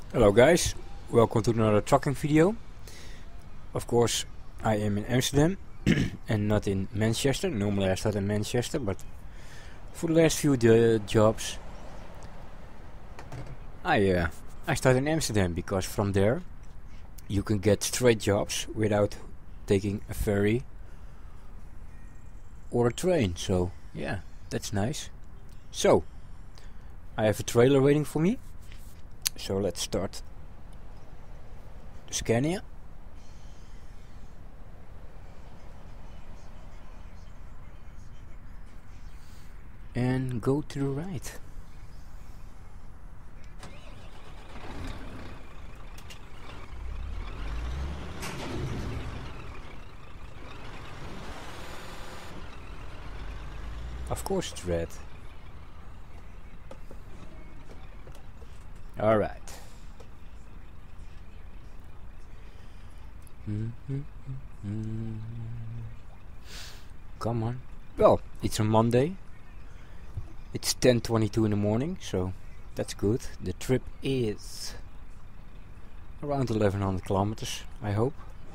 Hello guys, welcome to another trucking video. Of course I am in Amsterdam and not in Manchester. Normally I start in Manchester, but for the last few jobs I start in Amsterdam, because from there you can get straight jobs without taking a ferry or a train. So yeah, that's nice. So I have a trailer waiting for me. So let's start the Scania. And go to the right. Of course it's red. Alright. Come on. Well, it's a Monday. It's 10:22 in the morning, so that's good. The trip is around 1100 kilometers, I hope.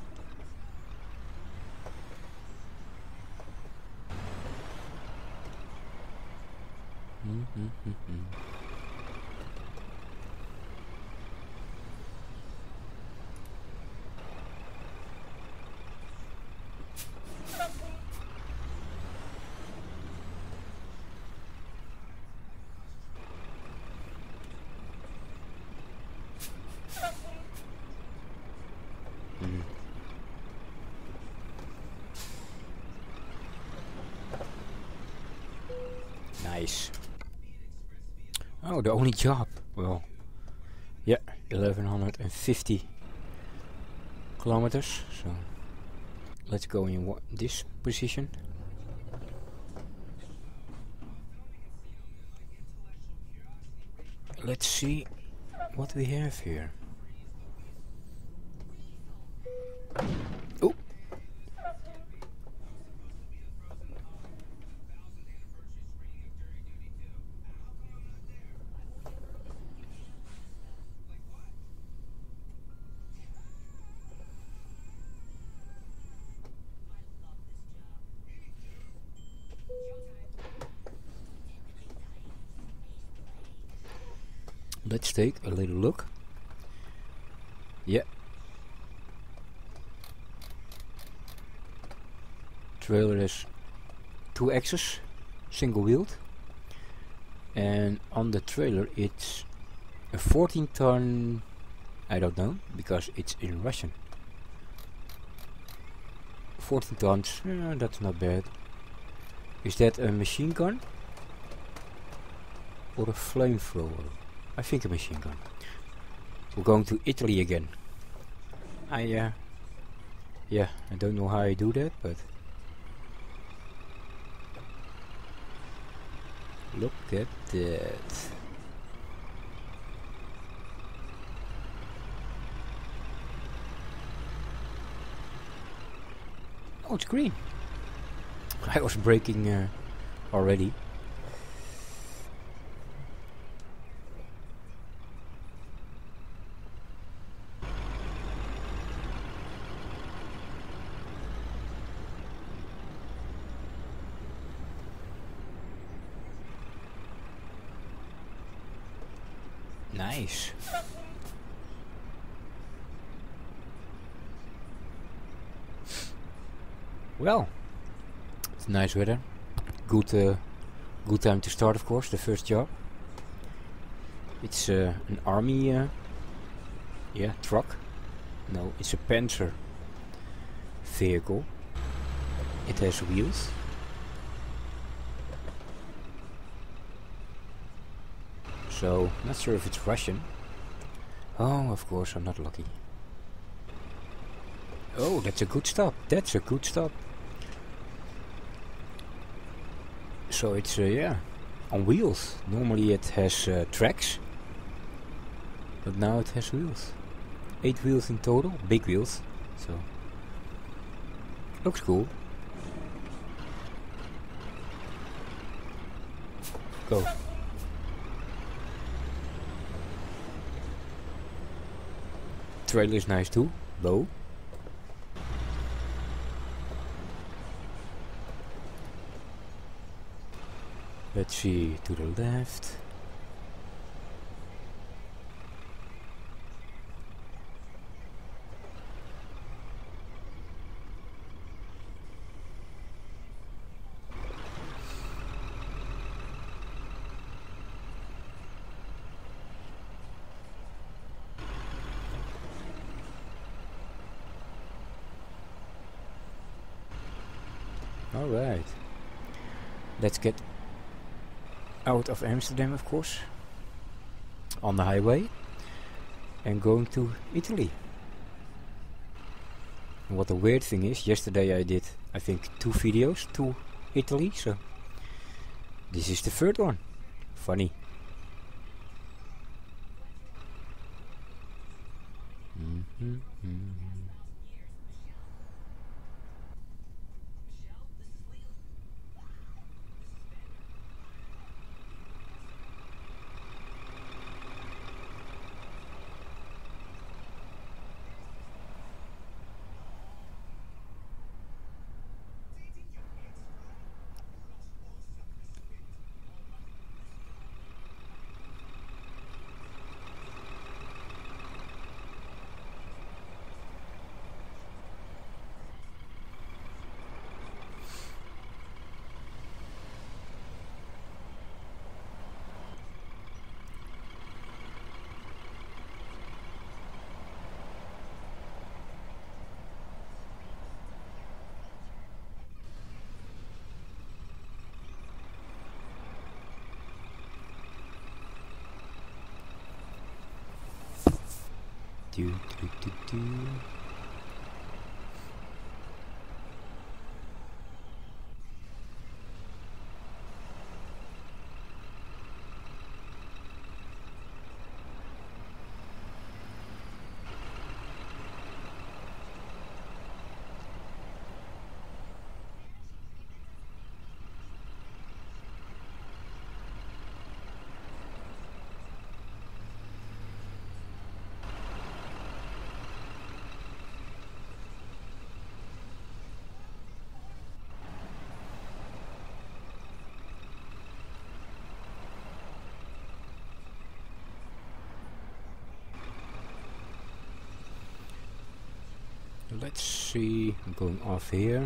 Nice. Oh, the only job. Well, yeah, 1150 kilometers. So let's go in this position. Let's see what we have here. Oh. Let's take a little look. Yeah. Trailer has 2 axes, single wheeled. And on the trailer it's a 14-ton, I don't know, because it's in Russian. 14 tons, that's not bad. Is that a machine gun? Or a flamethrower? I think a machine gun. We're going to Italy again. Yeah, I don't know how I do that, but look at that. Oh, it's green. I was braking already. Nice. Well, it's nice weather. Good time to start, of course. The first job. It's an army, truck. No, it's a Panzer vehicle. It has wheels. So, not sure if it's Russian. Oh, of course, I'm not lucky. Oh, that's a good stop. That's a good stop. So it's, on wheels. Normally it has tracks. But now it has wheels. 8 wheels in total. Big wheels. So, looks cool. Go. trailer is nice too, low. Let's see, to the left. Alright, let's get out of Amsterdam, of course, on the highway, and going to Italy. And what the weird thing is, yesterday I did, I think, 2 videos to Italy, so this is the 3rd one. Funny. Do, do, do, do. Let's see, I'm going off here.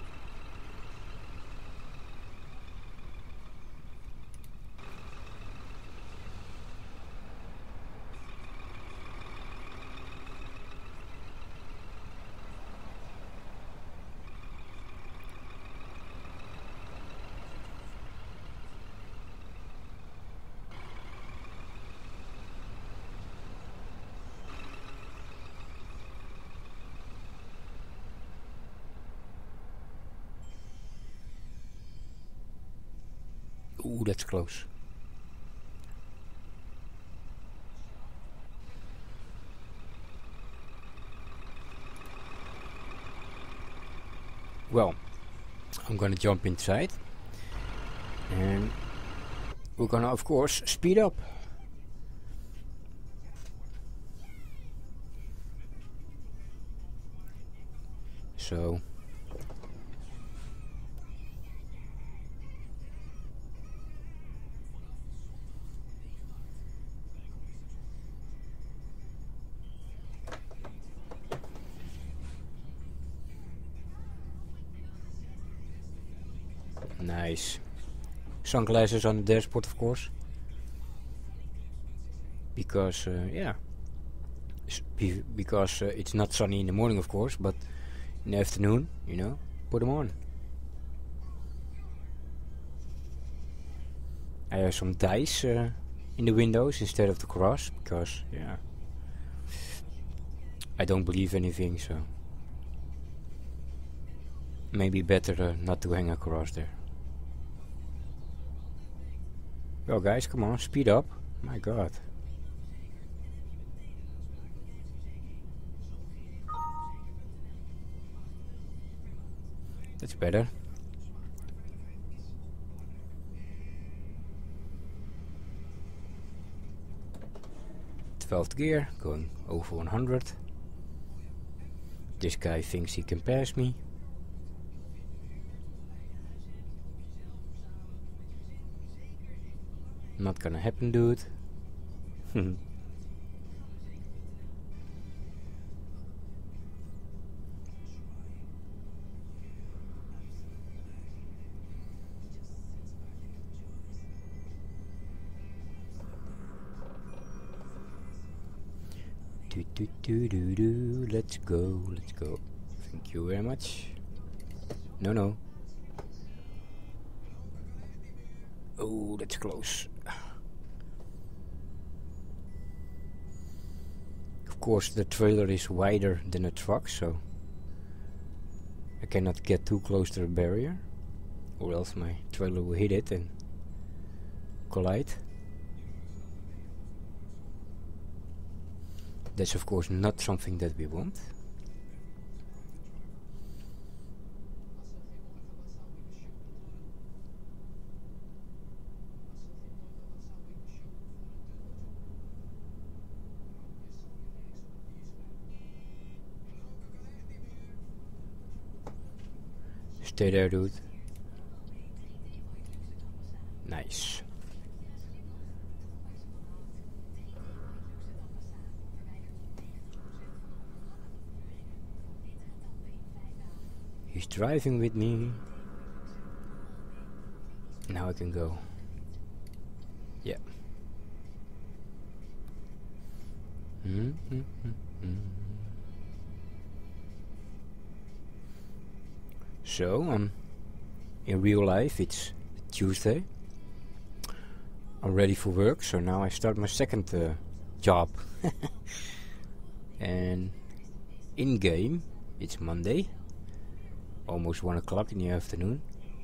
Ooh, that's close. Well, I'm gonna jump inside and we're gonna, of course, speed up. So nice. Sunglasses on the dashboard, of course, because yeah, because it's not sunny in the morning, of course, but in the afternoon, you know, put them on. I have some dice in the windows instead of the cross, because yeah, I don't believe anything, so maybe better not to hang a cross there. Well guys, come on, speed up. My god. That's better. 12th gear, going over 100. This guy thinks he can pass me. Not gonna happen, dude. Let's go, let's go. Thank you very much. No. Oh, that's close. Of course, the trailer is wider than a truck, so I cannot get too close to the barrier, or else my trailer will hit it and collide. That's of course not something that we want. Stay there, dude. Nice. He's driving with me. Now I can go. Yeah. So, in real life it's Tuesday. I'm ready for work, so now I start my second job. And in game, it's Monday. Almost 1 o'clock in the afternoon.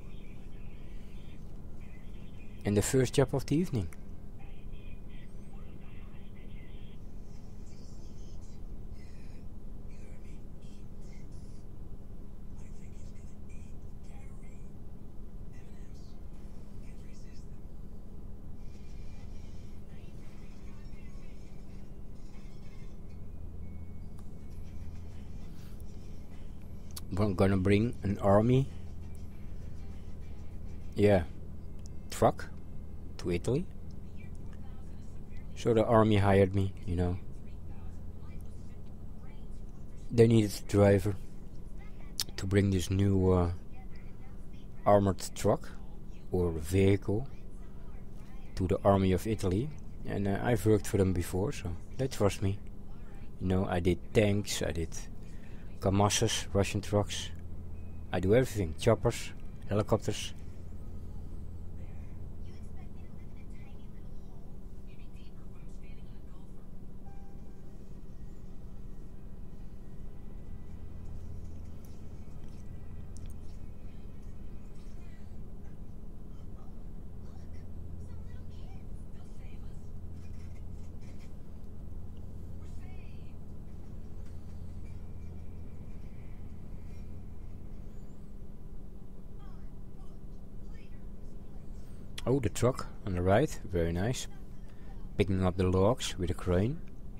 And the first job of the evening. I'm gonna bring an army, truck to Italy. So the army hired me, you know. They needed a driver to bring this new armored truck or vehicle to the army of Italy. And I've worked for them before, so they trust me. You know, I did tanks, I did Kamazes, Russian trucks. I do everything. Choppers, helicopters. Oh, the truck on the right, very nice. Picking up the logs with a crane.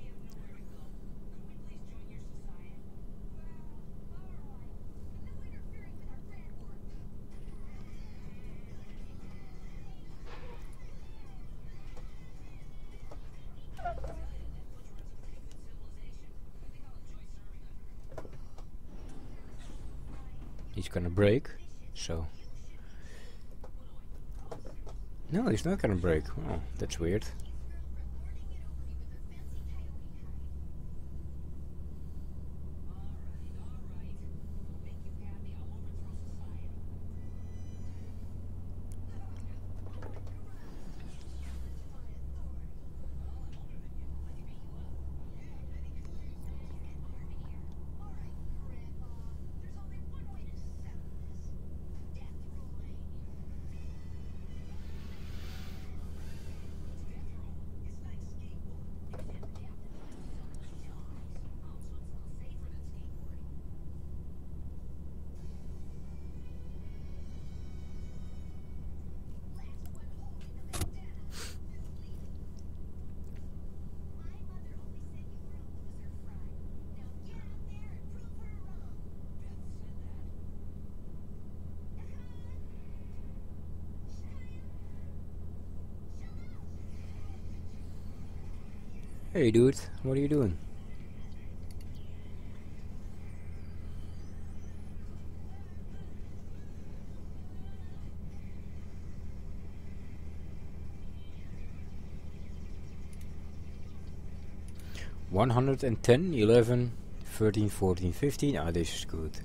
He's gonna brake, so... No, he's not gonna brake. Oh, that's weird. Hey dude, what are you doing? One hundred and 10, 11, 13, 14, 15. Ah, this is good.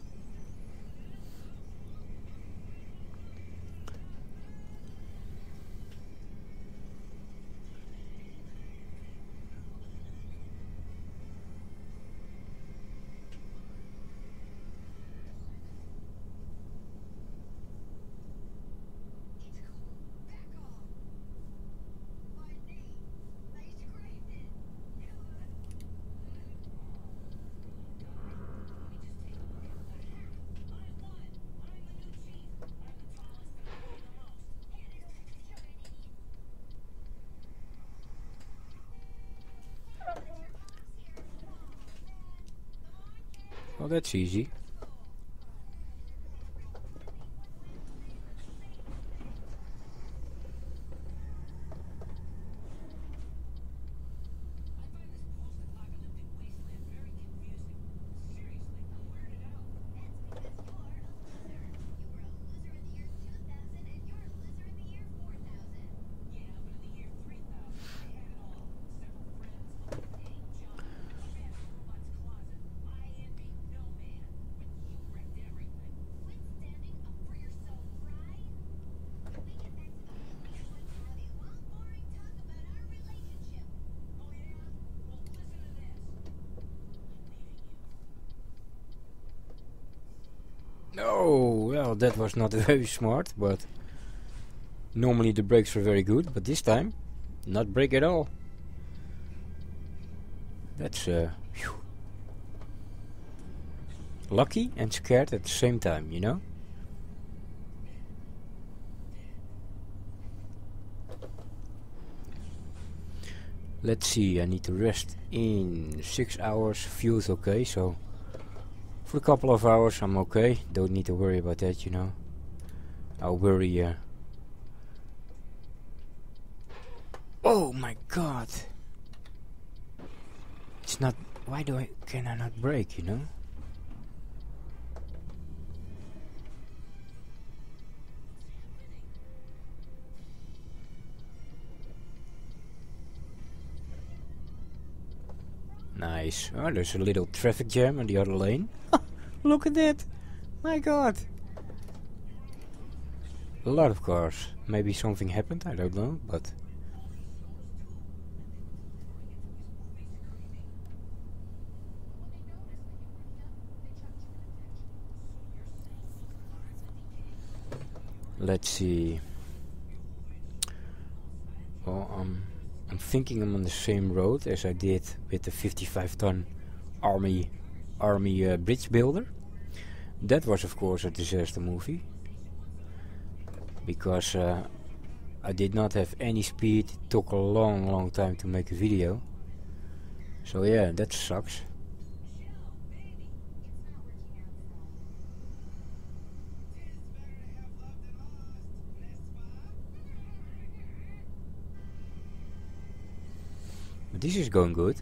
Well, that's easy. Oh, well, that was not very smart, but normally the brakes were very good, but this time, not brake at all. That's phew. Lucky and scared at the same time, you know? Let's see, I need to rest in 6 hours, feels okay, so for a couple of hours I'm okay, don't need to worry about that, you know. I'll worry, oh my god! It's not, why can I not brake, you know? Nice. Oh, there's a little traffic jam on the other lane. Look at that! My god! A lot of cars. Maybe something happened, I don't know, but... Let's see... Well, I'm thinking I'm on the same road as I did with the 55-ton army bridge builder. That was of course a disaster movie, because I did not have any speed. It took a long time to make a video. So yeah, that sucks. But this is going good.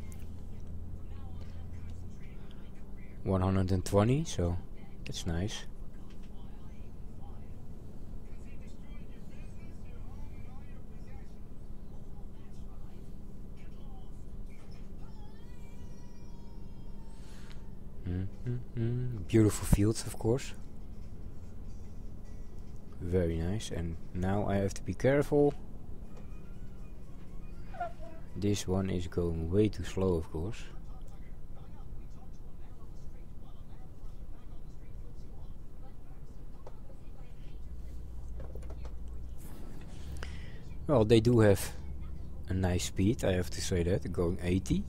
120, so that's nice. Beautiful fields, of course. Very nice. And now I have to be careful. This one is going way too slow, of course. Well, they do have a nice speed, I have to say that, going 80.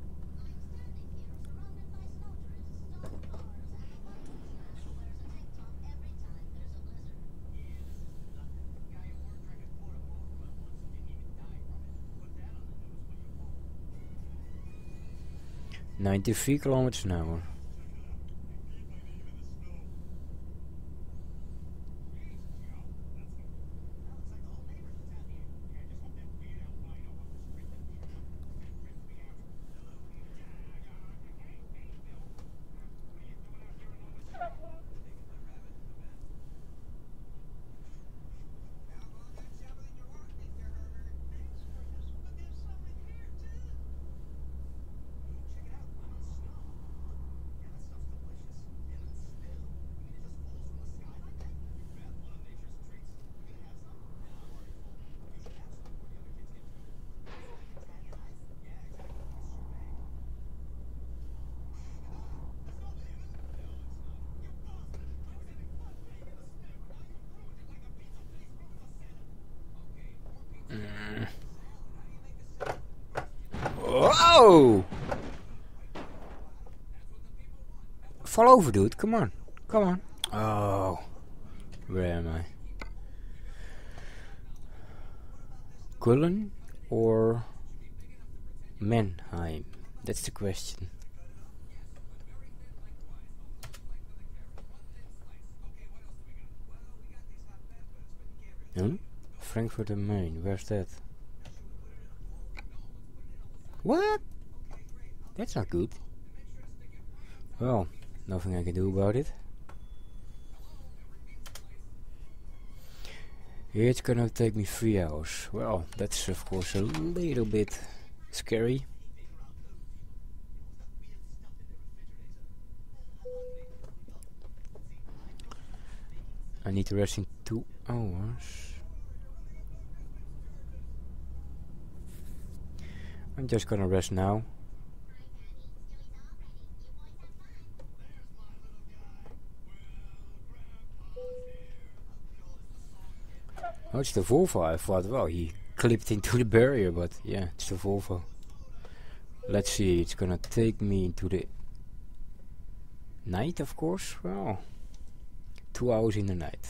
.93 kilometers an hour. Whoa! Fall over, dude. Come on. Come on. Oh. Where am I? Kullen or Mannheim? That's the question. Frankfurt am Main. Where's that? What? That's not good. Well, nothing I can do about it. It's gonna take me 3 hours. Well, that's of course a little bit scary. I need to rest in 2 hours. I'm just gonna rest now. Oh, it's the Volvo. I thought, well, he clipped into the barrier, but yeah, it's the Volvo. Let's see, it's gonna take me into the night, of course. Well, 2 hours in the night.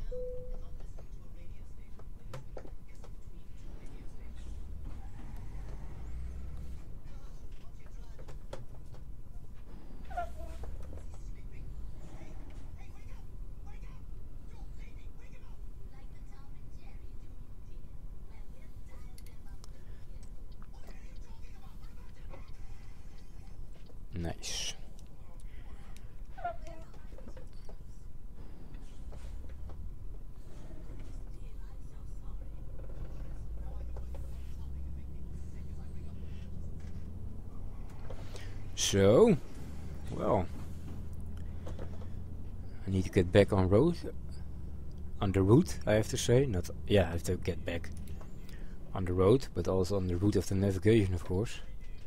Nice. So, well, I need to get back on road. On the route, I have to say. Not, yeah, I have to get back on the road, but also on the route of the navigation, of course.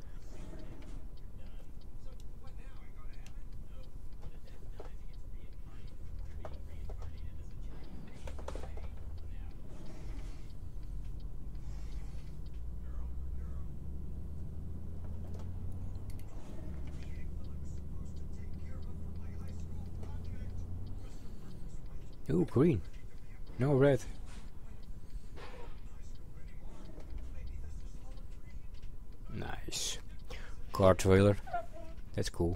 Ooh, green. No red. Nice. Car trailer. That's cool.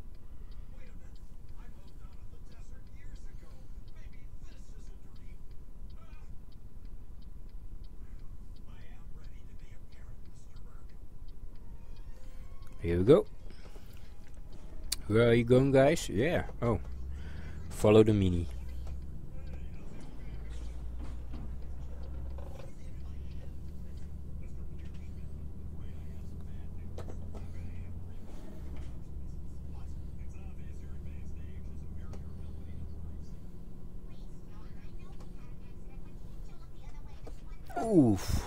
Here we go. Where are you going, guys? Yeah. Oh. Follow the Mini. Oof.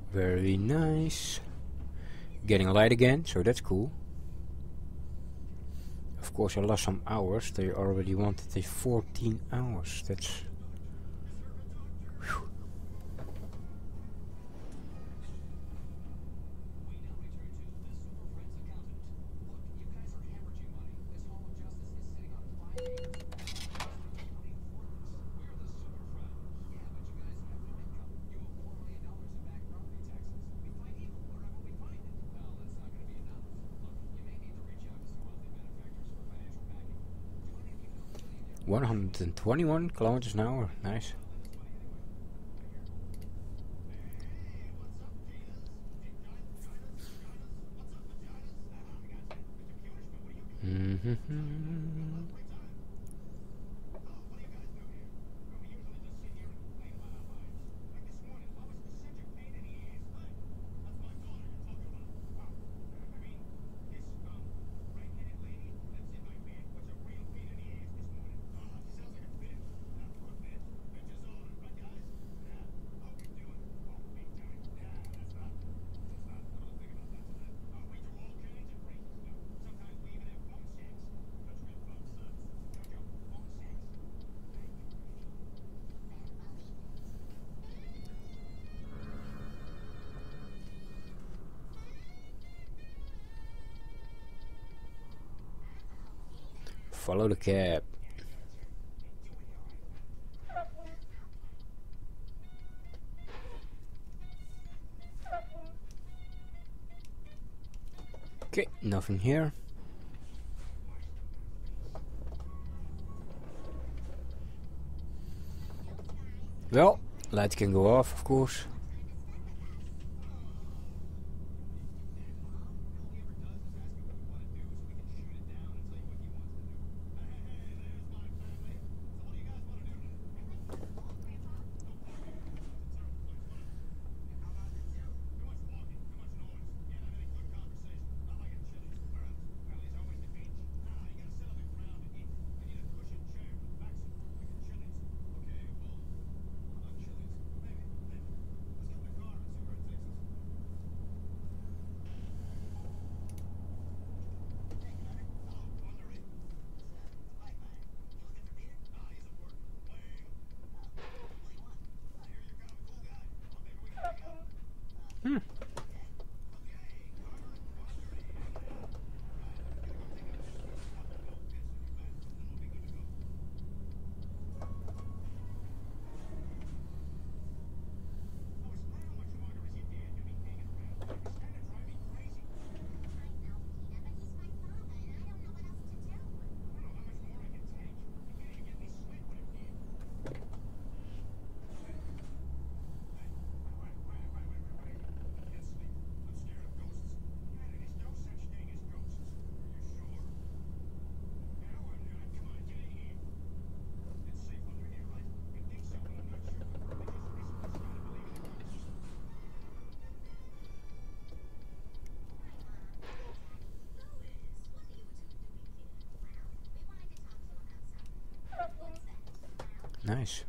Very nice. Getting light again, so that's cool. Of course I lost some hours. They already wanted the 14 hours. That's... Whew. ...121 kilometers an hour. Nice. Follow the cab. Okay, nothing here. Well, lights can go off, of course. Nice.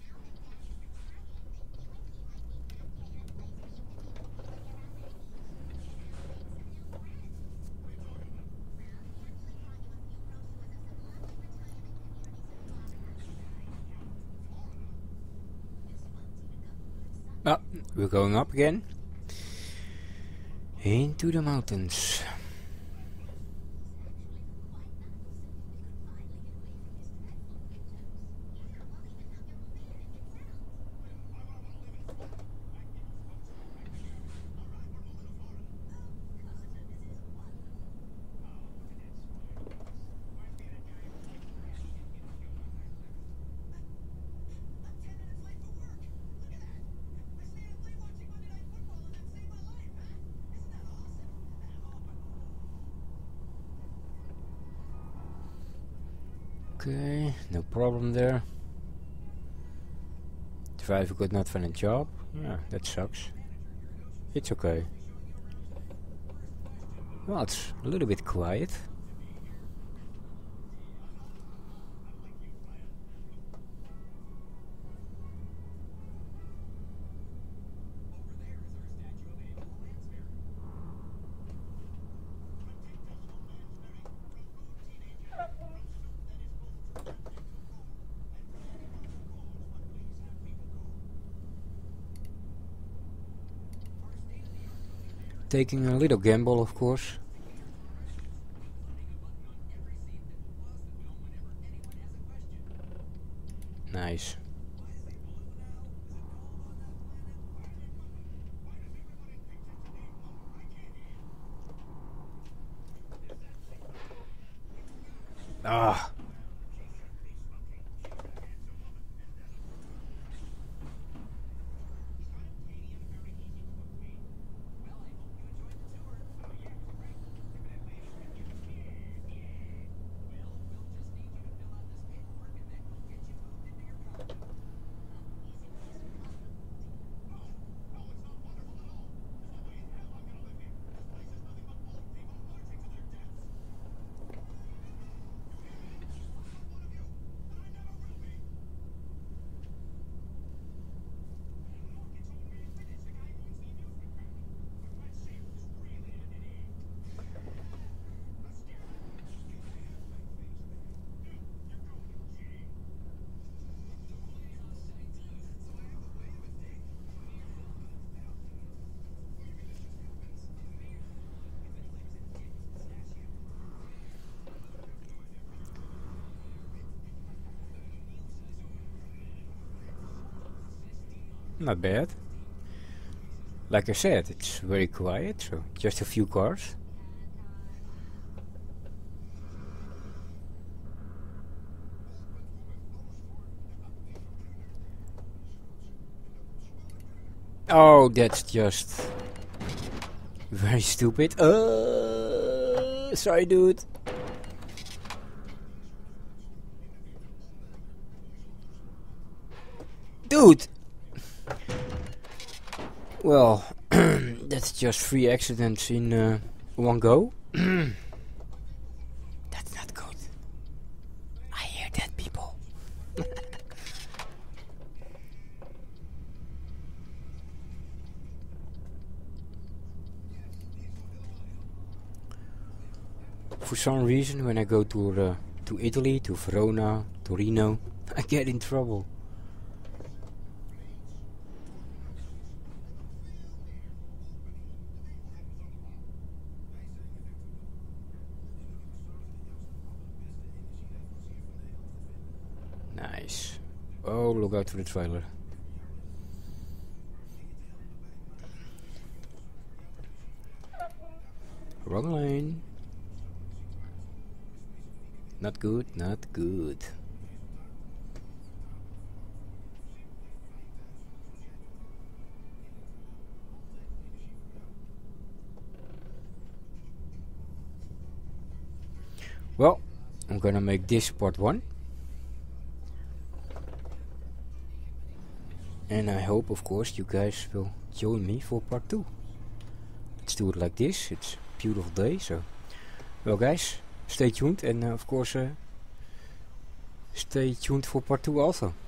Ah, we're going up again. Into the mountains. Okay, no problem there. Driver could not find a job. Yeah, that sucks. It's okay. Well, it's a little bit quiet. Taking a little gamble, of course. Nice. Ah. Not bad. Like I said, it's very quiet, so just a few cars. Oh, that's just very stupid. Sorry, dude. Dude! Well, that's just 3 accidents in one go. That's not good. I hear that, people. For some reason, when I go to Italy, to Verona, Torino, I get in trouble. Nice. Oh, look out for the trailer. Wrong lane. Not good, not good. Well, I'm gonna make this part 1. And I hope, of course, you guys will join me for part 2. Let's do it like this. It's a beautiful day, so... Well, guys, stay tuned, and of course, stay tuned for part 2 also.